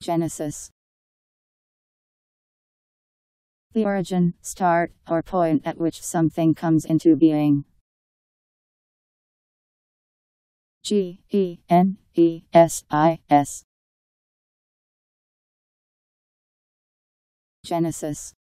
Genesis. The origin, start, or point at which something comes into being. Genesis. Genesis.